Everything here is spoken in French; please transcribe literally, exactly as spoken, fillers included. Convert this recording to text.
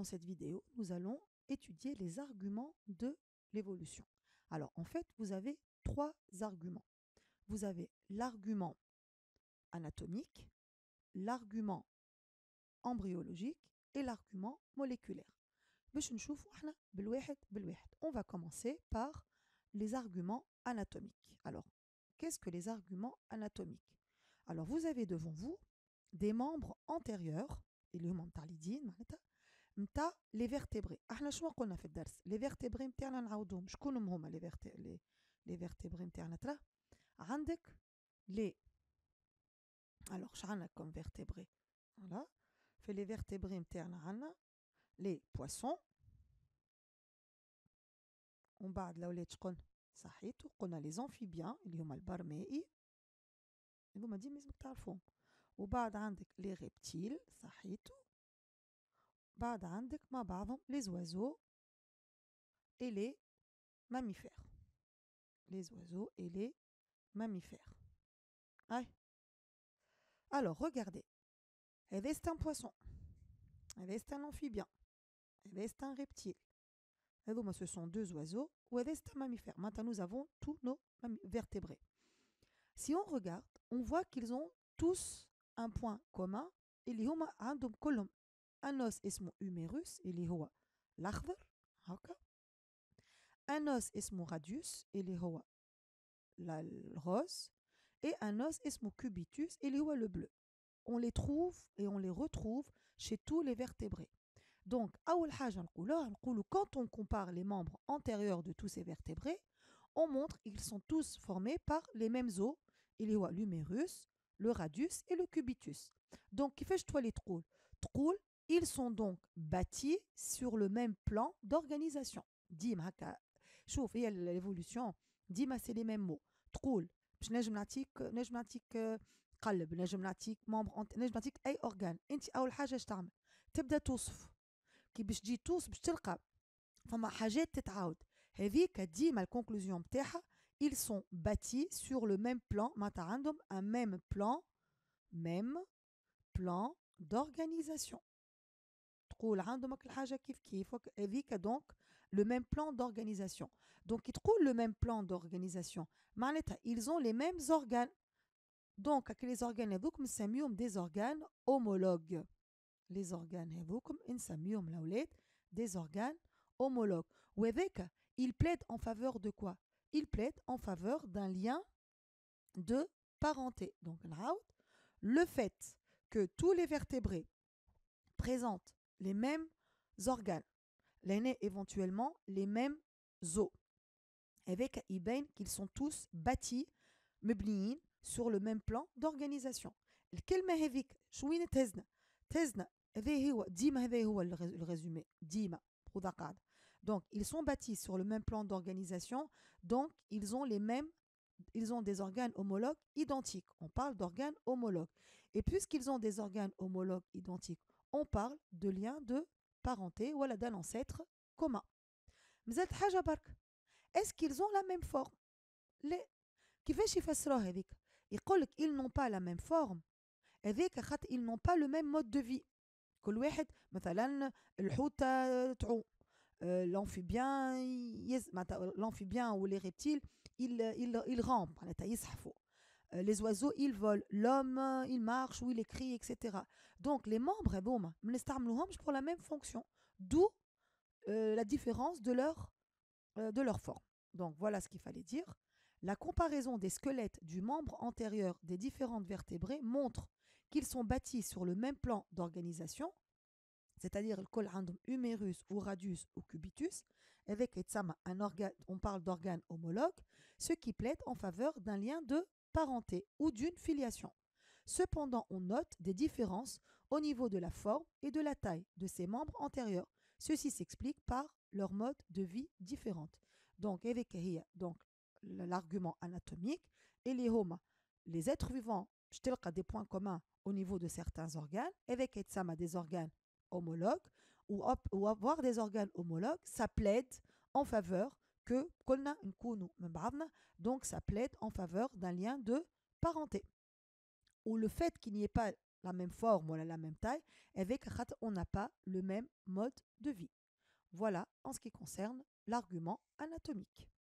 dans cette vidéo, nous allons étudier les arguments de l'évolution. Alors, en fait, vous avez trois arguments. Vous avez l'argument anatomique, l'argument embryologique et l'argument moléculaire. On va commencer par les arguments anatomiques. Alors, qu'est-ce que les arguments anatomiques? Alors, vous avez devant vous des membres antérieurs, les vertébrés. Les vertébrés les vertébrés les alors شعنا comme vertébrés. Voilà. Fait les vertébrés متاعنا les poissons. ومن بعد الاولاد شكون صحيتو قلنا les amphibiens اللي هما البر مائي هذوما ديما لازمك تعرفوهم. وبعد عندك les reptiles صحيتو. بعد عندك مع بعضهم les oiseaux et les mammifères. Les oiseaux et les mammifères. Ouais. Alors, regardez. C'est un poisson. C'est un amphibien. C'est un reptile. Ce sont deux oiseaux. C'est un mammifère. Maintenant, nous avons tous nos vertébrés. Si on regarde, on voit qu'ils ont tous un point commun. Il y a un os اسمه humérus, اللي هو الأخضر. Un os اسمه radius, اللي هو le rose. Et un os اسمه cubitus, اللي هو le bleu. On les trouve et on les retrouve chez tous les vertébrés. Donc, quand on compare les membres antérieurs de tous ces vertébrés, on montre qu'ils sont tous formés par les mêmes os. Il y a l'humérus, le radius et le cubitus. Donc, ils sont donc bâtis sur le même plan d'organisation. Dima, chouf, il y a l'évolution. Dima, c'est les mêmes mots. Troul, قلب نجم نعطيك ممبر نجم نعطيك اي اورغان انت اول حاجه اش تعمل تبدا توصف كي باش تجي توصف باش تلقى فما حاجات تتعاود هذيك ديما الكونكلوزيون نتاعها ils sont bâtis sur le même plan معناتها عندهم un même plan même plan d'organisation تقول عندهم الحاجه كيف كيف هذيك دونك le même plan d'organisation donc كي تقول le même plan d'organisation معناتها ils ont les mêmes organes. Donc, les organes هذوك نسميهم des organes homologues. Les organes هذوك نسميهم الأولاد des organes homologues. وهذاك il plaide en faveur de quoi? Il plaide en faveur d'un lien de parenté. Donc, le fait que tous les vertébrés présentent les mêmes organes, l'aîné éventuellement les mêmes os. Avec يبين qu'ils sont tous bâtis, مبنيين sur le même plan d'organisation. الكلمة هذيك شوين تهزنا تهزنا هذا هو ديما هذا هو الرésumé ديما خذ قاعدة. Donc ils sont bâtis sur le même plan d'organisation, donc ils ont les mêmes ils ont des organes homologues identiques. On parle d'organes homologues. Et puisqu'ils ont des organes homologues identiques, on parle de lien de parenté ou d'un ancêtre commun. مازالت حاجة برك. Est-ce qu'ils ont la même forme? لا. كيفاش يفسروها هذيك؟ يقول لك ils n'ont pas la même forme. هذيك خاطر ils n'ont pas le même mode de vie. كل واحد مثلا الحوت تعوم. l'amphibien يز l'amphibien ou les reptiles ils ils ils rampent معناتها يزحفوا. les oiseaux ils volent, l'homme il marche ou il écrit et cetera. Donc les membres هذوما ما نستعملوهمش pour la même fonction. D'où euh, la différence de leur euh, de leur forme. Donc voilà ce qu'il fallait dire. La comparaison des squelettes du membre antérieur des différentes vertébrés montre qu'ils sont bâtis sur le même plan d'organisation, c'est-à-dire le col عندهم humérus ou radius ou cubitus, avec un organe, on parle d'organes homologues, ce qui plaide en faveur d'un lien de parenté ou d'une filiation. Cependant, on note des différences au niveau de la forme et de la taille de ces membres antérieurs. Ceci s'explique par leur mode de vie différente. Donc, avec donc l'argument anatomique et les hommes, les êtres vivants, je te le des points communs au niveau de certains organes, avec des organes homologues, ou, ou avoir des organes homologues, ça plaide en faveur que, donc ça plaide en faveur d'un lien de parenté. Ou le fait qu'il n'y ait pas la même forme ou la même taille, avec on n'a pas le même mode de vie. Voilà en ce qui concerne l'argument anatomique.